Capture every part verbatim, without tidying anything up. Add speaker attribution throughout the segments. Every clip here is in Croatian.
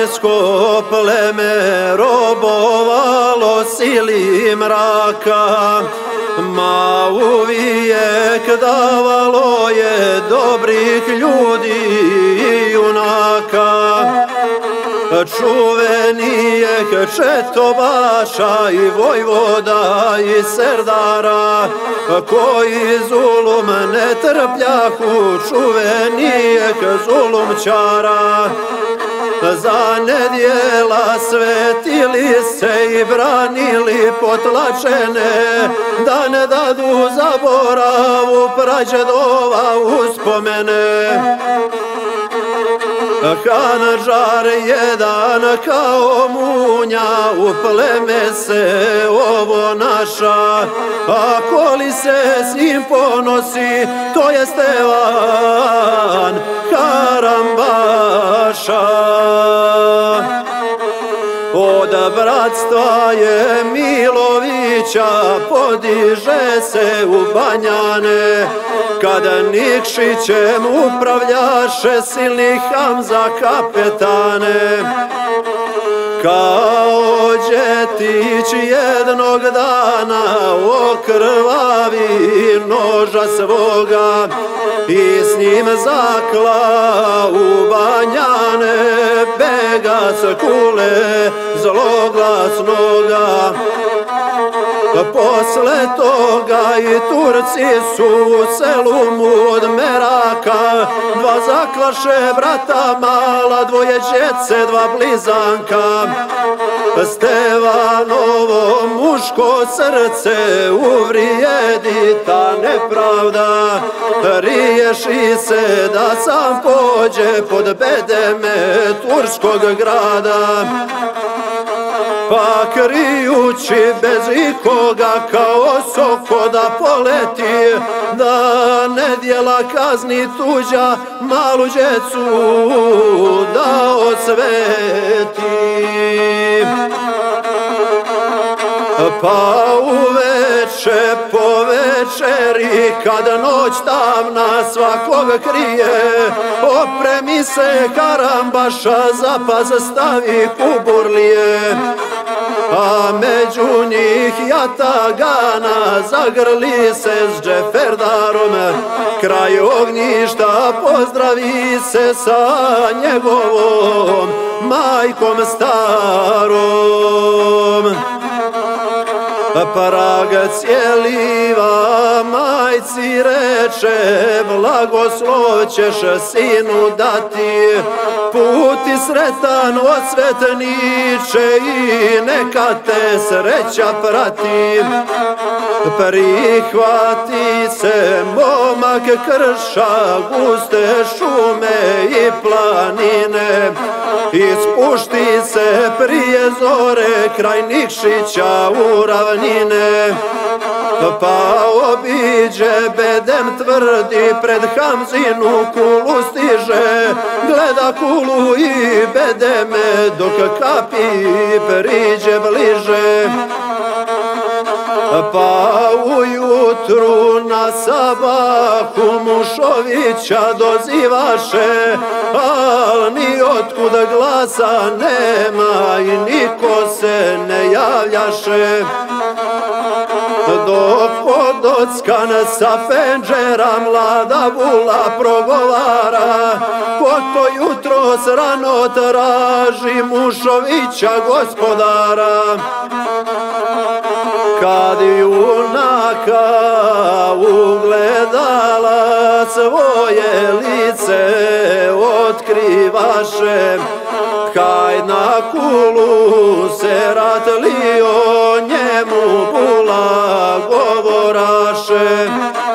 Speaker 1: Hrvatsko pleme robovalo sili mraka, ma uvijek davalo je dobrih ljudi i junaka. Čuvenijeh četovaša i vojvoda i serdara, koji zulum ne trpljahu, čuvenijeh zulumčara. Za nedjela svetili se i branili potlačene, da ne dadu zaboravu prađedova uspomene. Handžar jedan kao munja, u pleme se ovo naša, a ko li se s njim ponosi, to je Stevan Karambaša. Od bratstva je Milovića podiže se u Banjane, kada Nikšićem upravljaše silni Hamza kapetane. Kao djetić jednog dana okrvavi noža svoga i s njim zakla u Banjane, bega s kule zloglasnoga. Posle toga i Turci su u selu Mud Meraka dva zaklaše brata mala, dvoje djece, dva blizanka. Stevanovo muško srce uvrijedi ta nepravda, riješi se da sam pođe pod bedeme turskog grada. Pa krijući bez ikoga kao soko da poleti, da nedjela kazni tuđa malu djecu da osveti. Pa uveče po večeri, kad noć tamna svakog krije, opremi se Karambaša, za pas stavi kuburlije. A među njih Jatagana zagrli se s Džeferdarom, kraj ognjišta pozdravi se sa njegovom majkom starom. Prag cijeliva majci reče, blagoslov ćeš sinu dati, puti sretan osvetniče i neka te sreća prati. Prihvati se momak krša guste šume i planine, ispušti se prije zore kraj Nikšića u ravnine. Pa obiđe bedem tvrdi, pred Hamzinu kulu stiže, gleda kulu i bedeme dok kapi priđe bliže. Pa ujutru na sabahu Mušovića dozivaše, al ni otkud glasa nema i niko se ne javljaše. Dok podockan sa penđera mlada bula progovara, ko to jutro srano traži Mušovića gospodara. Kad junaka ugledala svoje lice otkrivaše, kaj na kulu se ratlio njemu bula govoraše.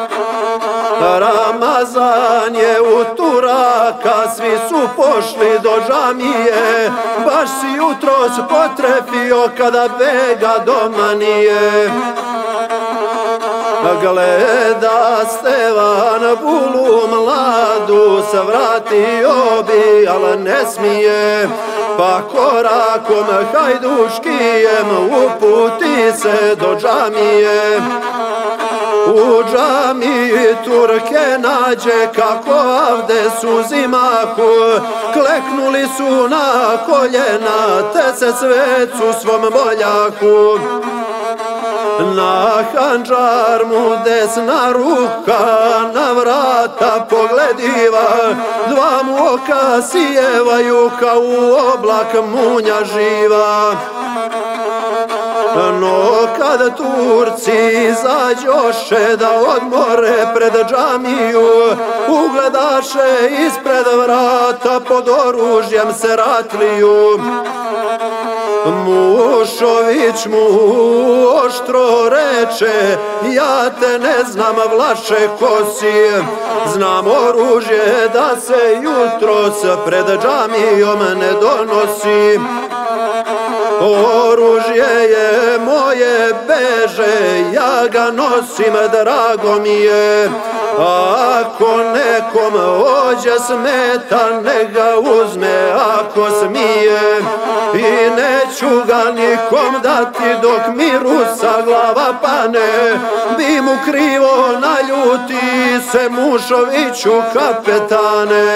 Speaker 1: Ramazan je u Turaka, svi su pošli do džamije, baš si jutros potrefio kada bega doma nije. Gleda Stevan bulu mladu, svratio bi, al ne smije, pa korakom hajduškijem uputi se do džamije. U džami Turke nađe kako avde su zimahu, kleknuli su na koljena te se svecu svom moljahu. Na handžar mu desna ruka na vrata poglediva, dva mu oka sijevaju kao u oblak munja živa. No kad Turci izađoše da odmore pred džamiju, ugledaše ispred vrata pod oružjem se ratliju. Mušović mu oštro reče, ja te ne znam vlaše ko si, znam oružje da se jutros pred džamijom ne donosi. Oružje je moje beže, ja ga nosim, drago mi je. Ako nekom ođe smeta, ne ga uzme ako smije. I neću ga nikom dati dok mi rusa glava pane. Bi mu krivo naljuti se Mušoviću kapetane.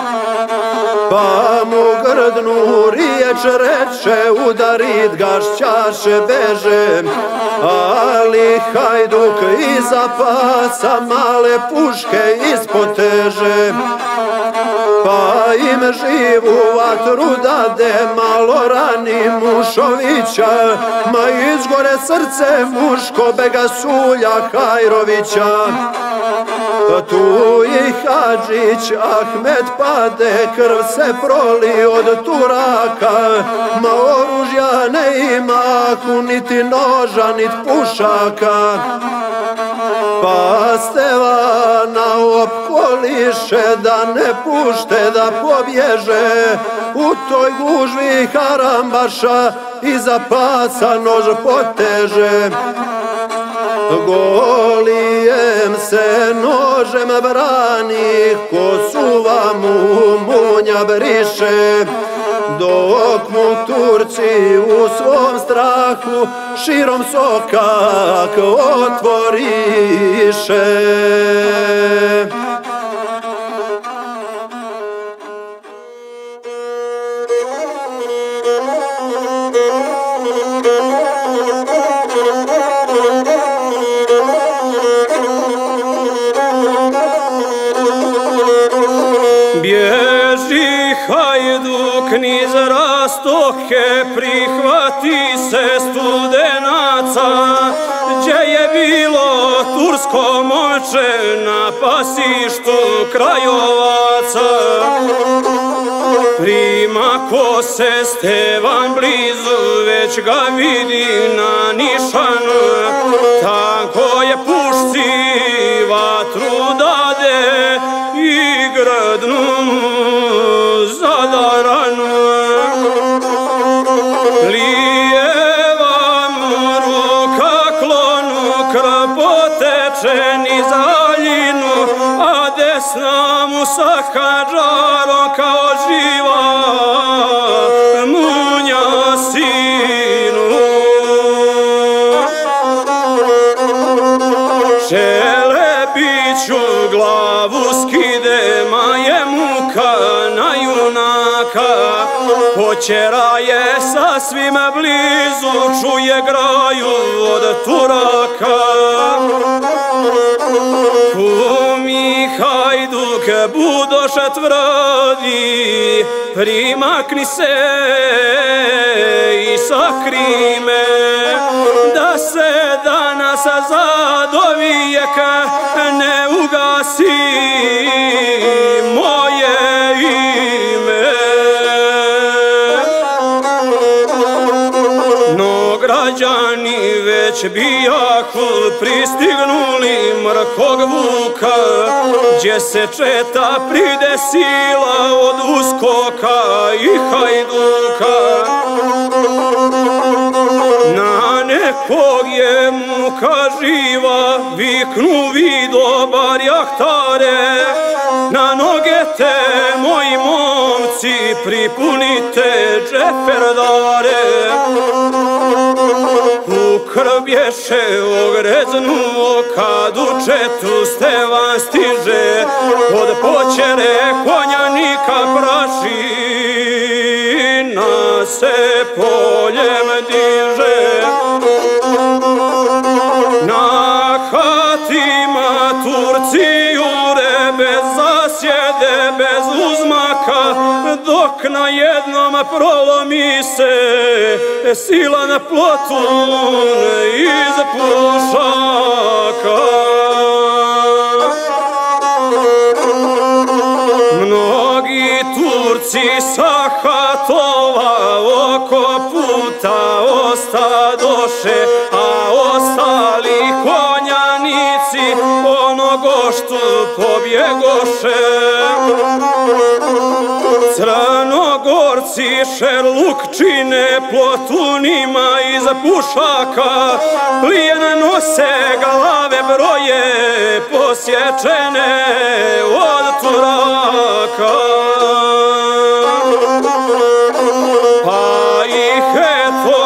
Speaker 1: Pa mu grdnu riječ reče, udarit ga šćaše beže. Ali Hajduk iza pasa male puške ispoteže. Pa im živu vatru dade, malo rani Mušovića, ma izgore srce muško bega Sulja Hajrovića. Tu i Hadžić Ahmet pade, krv se proli od Turaka, ma oružja ne imahu, niti noža, niti pušaka. Pa Stevana opkoliše da ne pušte da pobježe, u toj gužvi harambaša iza pasa nož poteže. Golijem se nožem brani, kosuva mu munja briše, dok mu Turci u svom strahu širom sokak otvoriše.
Speaker 2: Bježi Hajduk niz rastoke, prihvati se Studenaca, gdje je bilo tursko momče na pasištu Krajovaca. Primako se Stevan blizu, već ga vidi na nišanu, tako je pušci vatru dade i gradnu zadaranu. Lijeva mu ruka klonu, krv poteče niz haljinu, a desna mu sa handžarom kao živa munja sinu. Šelebiću glavu skide, ma je muka na junaka, počera je sasvim blizu, čuje graju od Turaka. Kumi Hajduk budoše tvrdi, primakni se i sakri me, da se danas za do vijeka ne ugasi moje ime. No građani već bijahu pristignuli mrkog vuka, gdje se četa pridesila od Uskoka i Hajduka. Na nekog je muka živa, viknu vi dobar jahtare, na noge te moji momci pripunite džeperdare. U krv bješe ogreznuo, kad u četu Stevan stiže, od počere konjanika prašina se poljem diže. Na hatima Turci jure bez zasjede, bez uzmaka, dok na jednom prolomi se sila na plotun iz pušaka. Mnogi Turci sa hatova oko puta ostadoše, a ostali konjanici onogoštu pobjegoše. Crnogorci šerluk čine plotunima iz pušaka, plijen nose, glave broje posječene od Turaka. Pa ih eto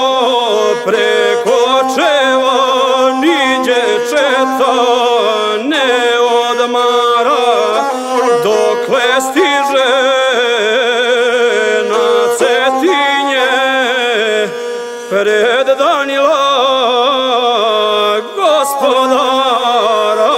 Speaker 2: prekočeva niđe četa ne odmara, dokle stiže na Cetinje pred Danila gospodara.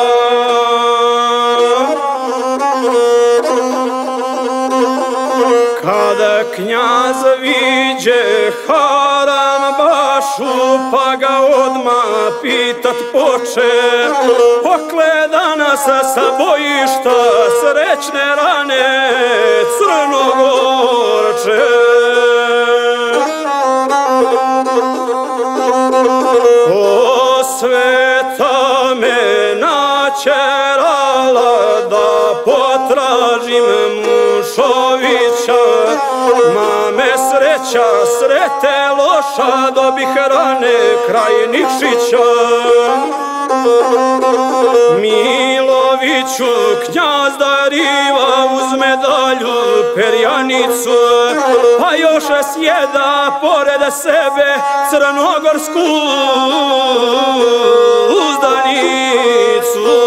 Speaker 2: Kada knjaz viđe Harambašu, pa ga odmah pitat poče, pokle danas sa bojišta srećne rane Crnogorče. O sveta me načerala da potražim Mušovića, ma me sreća srete loša, dobih rane kraj Nikšića. Miloviću knjaz dariva uz medalju perjanicu, pa još sjeda pored sebe crnogorsku uzdanicu.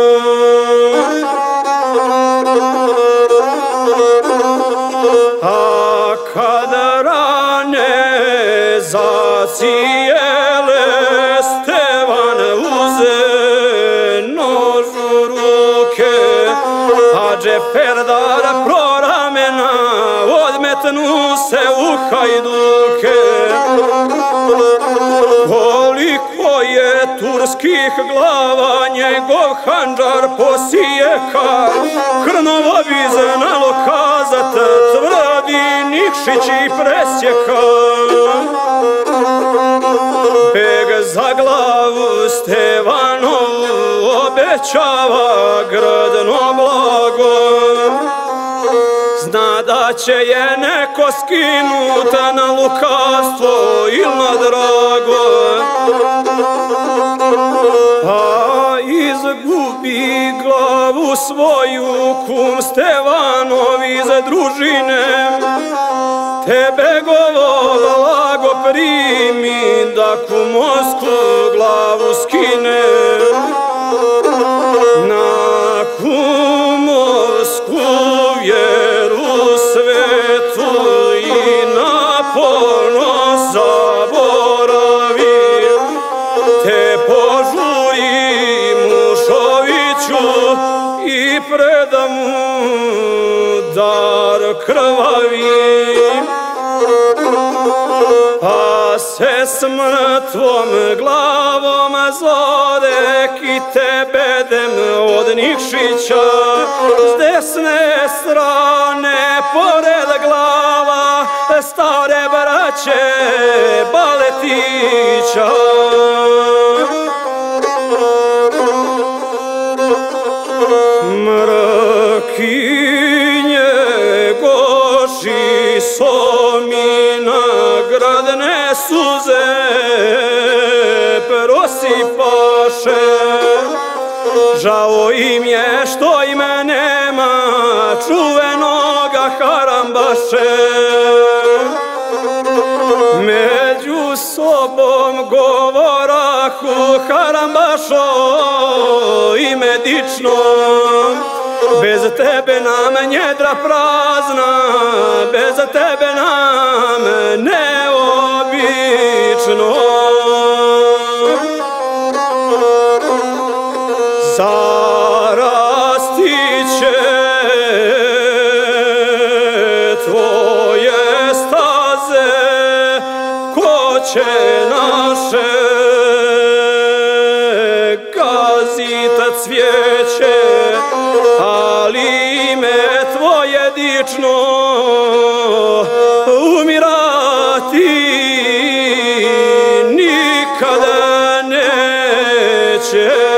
Speaker 2: A kada rane zacijele, Stevan uze nož u ruke, a Džeferdar pro ramena odmetnu se u hajduke. Koliko je turskih glava njegov handžar posijeka, Krnovoviz znalo kazat, tvrdi Nikšić i presjeka. Beg za glavu Stevanovu obećava grdno blago, zna da će je neko skinut na lukavstvo ili na drago. A izgubi glavu svoju kum Stevanov iz družine, tebe govo blago primi da kumovsku glavu skine. Na kumovsku vjeru svetu i na ponos zaboravi, te požuri Mušoviću i predam mu dar krvavi. Pa se s mrtvom glavom zodek i tebe dem od Nikšića, s desne strane pored glava stare braće Baletića. Mrakinje goši somina, gradne suze prosipaše. Žao im je što im nema čuvenoga Harambaše. Među sobom govora Harambašo i Medično, bez tebe nam njedra prazna, bez tebe nam neobično. Zarasti će tvoje staze, ko će naše gazit cvijeće, ali ime tvoje dično umirati nikada neće.